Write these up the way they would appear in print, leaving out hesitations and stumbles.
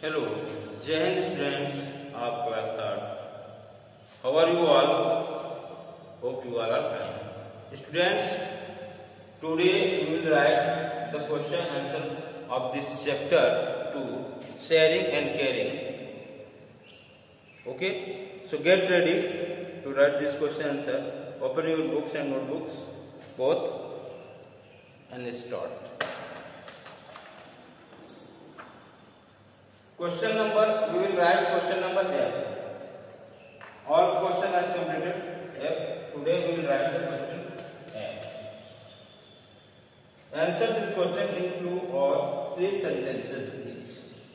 Hello, Jai Hind students of class 3rd. How are you all? Hope you all are fine. Students, today we will write the question answer of this chapter 2, sharing and caring. Okay, so get ready to write this question answer. Open your books and notebooks both and start. Question number, we will write question number F. All question has completed F. Today we will write the question F. Answer this question in 2 or 3 sentences each.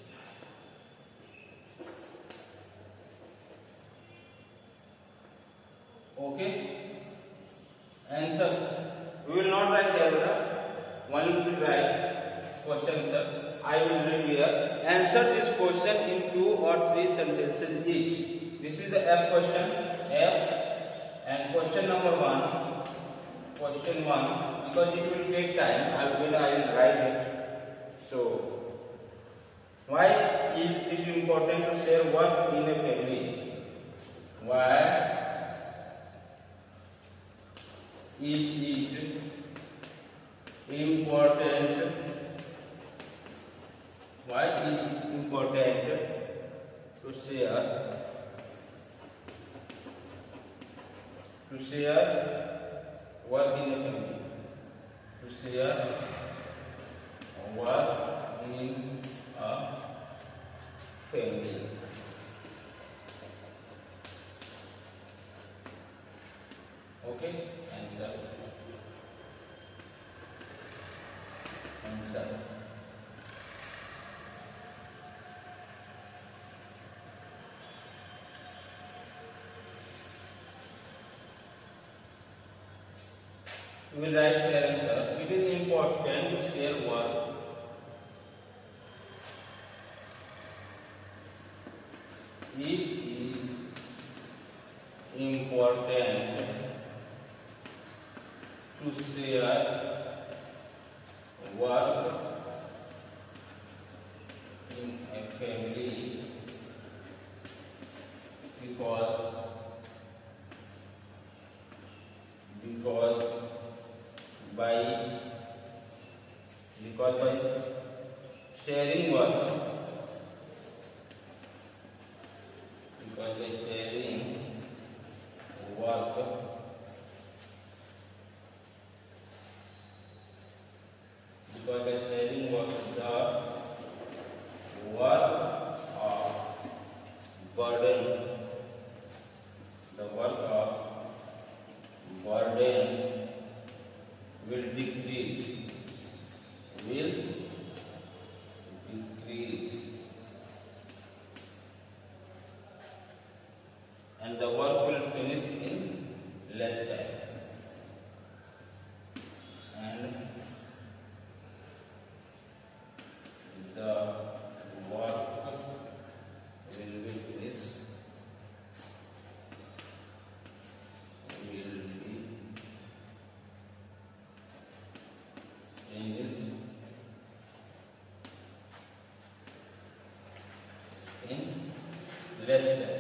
Okay? Answer. We will not write here. One will write question answer. I will read here. Answer this question in 2 or 3 sentences each. This is the F question. F. And question number 1. Question 1. Because it will take time, I will write it. So, why is it important to share work in a family? Why is it important? Why is it important to share work in a family? To share work in a family. Okay, answer. We will write here answer. It is important to share work. It is important to share work in a family because by sharing work, the work of burden will decrease, and the work will finish in less time, and the work will be finished in less time.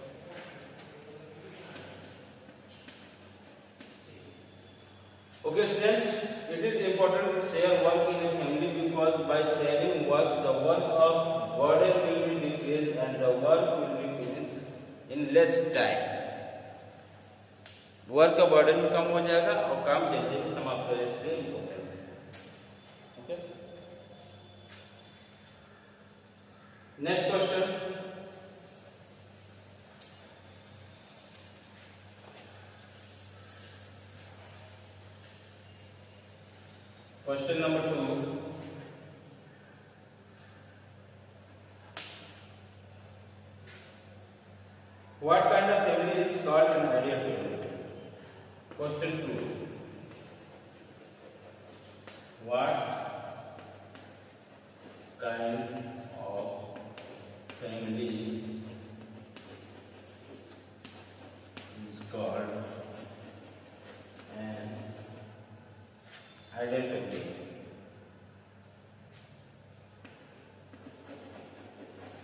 Okay students, it is important to share work in a family because by sharing works, the work of burden will be decreased and the work will be finished in less time. Work का burden भी कम हो जाएगा और काम जल्दी भी समाप्त हो जाएगा. Okay, next question. Question number 2. What kind of family is called an ideal family? Question 2. What kind of family is called an ideal family?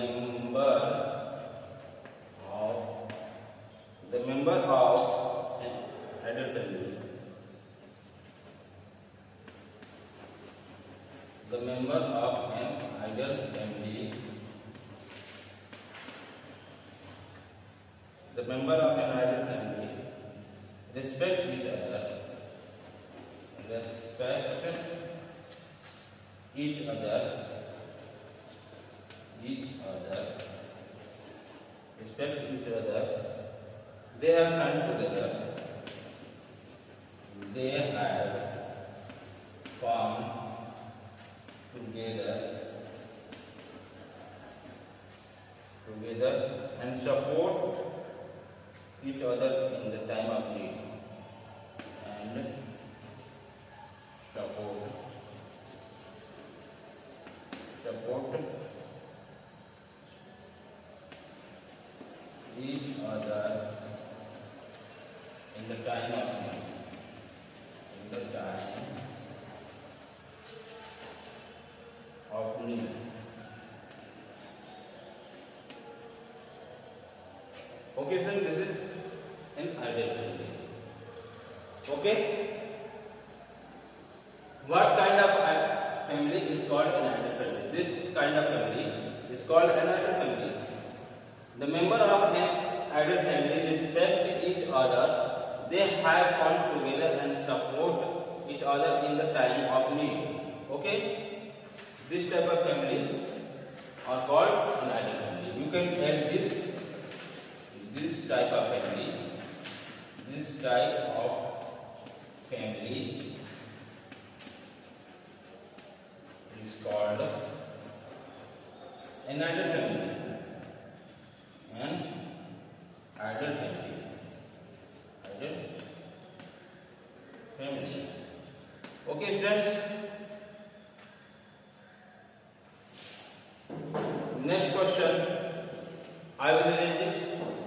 member of an adult family. The member of an adult family. The member of an adult family respect each other. Respect each other. Respect each other. They have fun together. They have fun together. And support each other in the time of need. And support each other in the time of need. Okay, friends, this is an ideal family. Okay, what kind of family is called an ideal family? This kind of family is called an ideal family. The member of an ideal family respect each other. They have fun together and support each other in the time of need. Okay, this type of family are called an ideal family. You can add this type of family. This type of family is called an ideal family. An ideal family. Okay, students. Next question, I will arrange it.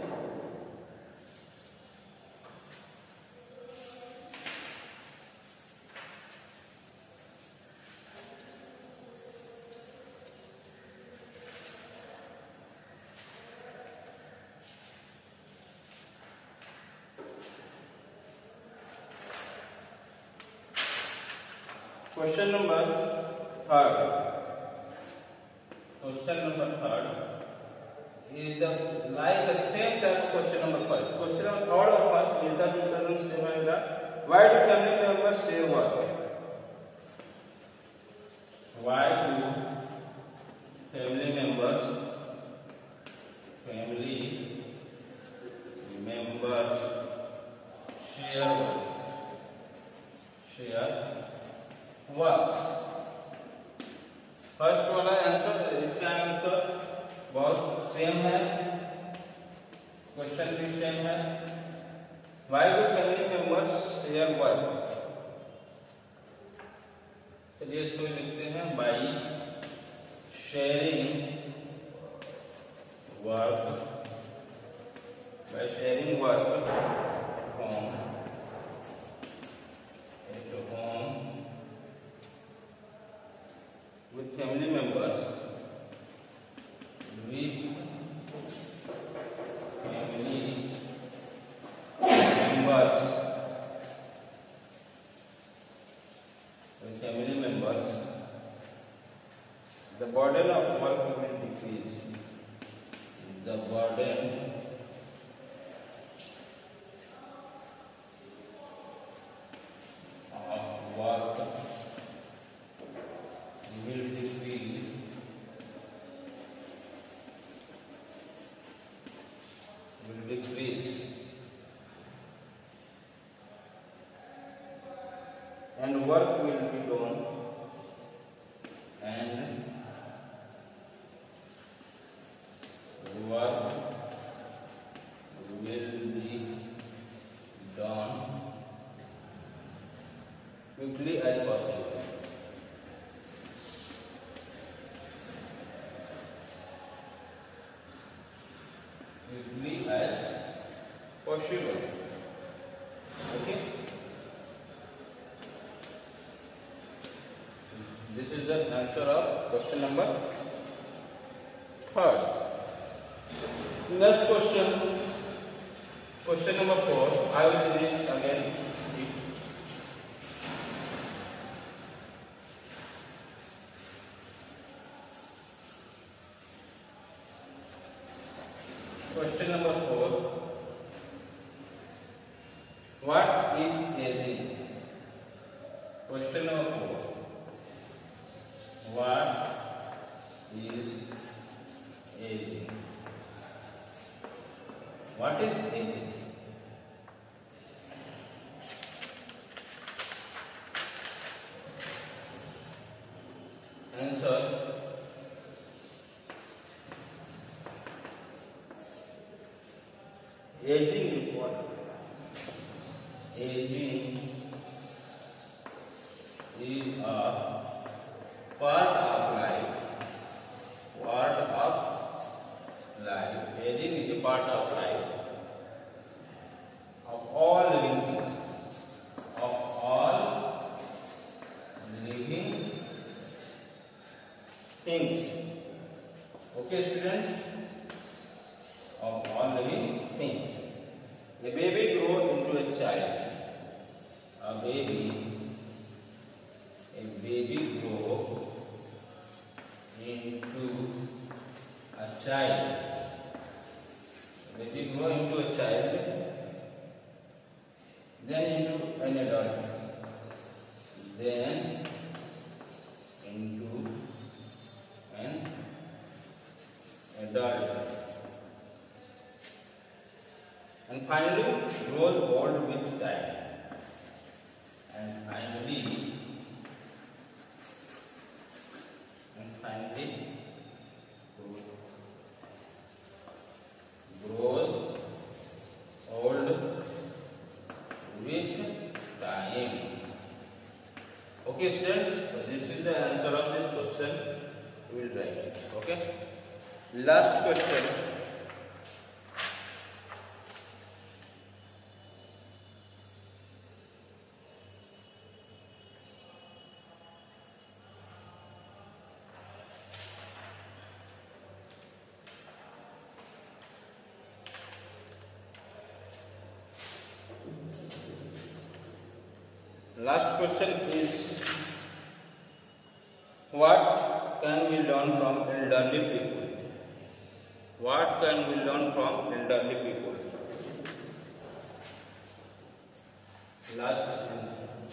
Question number 3rd. Question number 3rd is like the same type of question number 1st. Question number 3rd or 1st is the same. Why do family members share work? Why do family members share works? First वाला answer, इसका answer बहुत same है, question भी same है. Why do family members share work? चलिए इसको लिखते हैं. By sharing work at home with family members. The burden of work will decrease. The burden of work will decrease. And work will be done. Quickly as possible. Okay. This is the answer of question number 3rd. Next question, question number 4. I will read again. Question number 4. What is aging? Question number 4. What is aging? What is aging? Answer. Aging is what? Aging is a part of life. Part of life. Aging is a part of life of all living things. Of all living things. Okay, students? Of all living things. A baby grows into a child. A baby grows into a child. A baby grows into a child, then into an adult, then into an adult, and finally grows old with time. And finally grows old with time. Okay, students, so this is the answer of this question. We will write it. Okay. Last question. Last question is, what can we learn from elderly people? What can we learn from elderly people? Last question.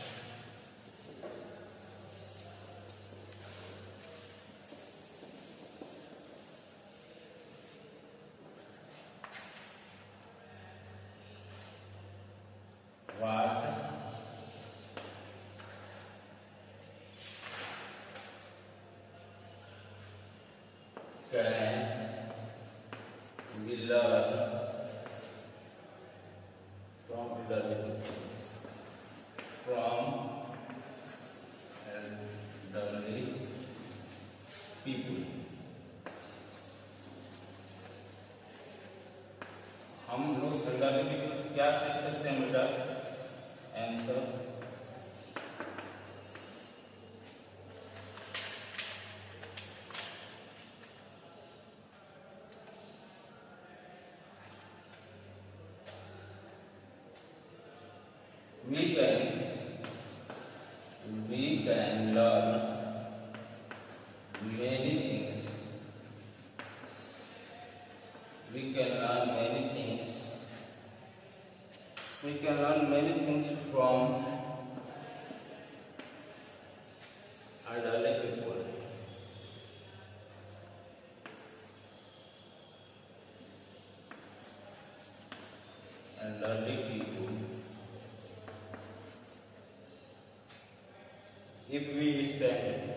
What can we learn from elderly people? From elderly people. हम लोग elderly people से क्या सीख सकते हैं बेटा? Answer. We can learn many things. We can learn many things. We can learn many things from elderly people. Elderly people. If we stand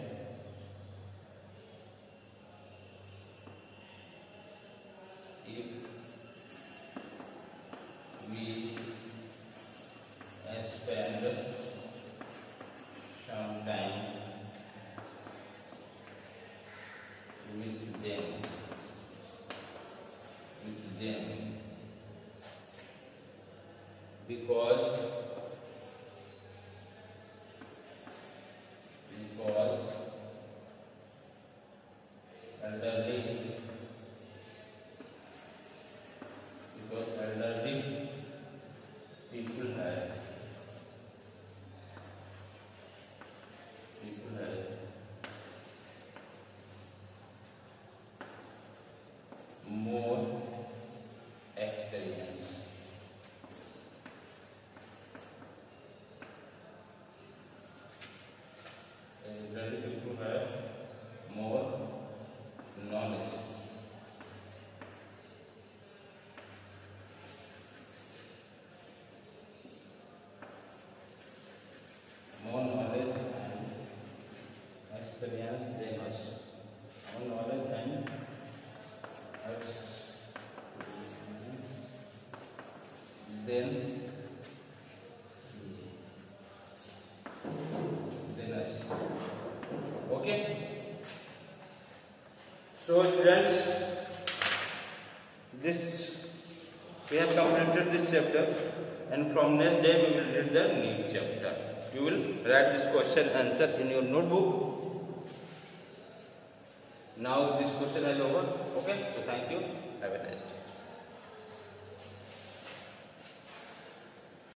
some time with them because elderly then S. Okay. So students, this we have completed this chapter, and from next day we will read the new chapter. You will write this question answer in your notebook. Now this question is over. Okay. So thank you.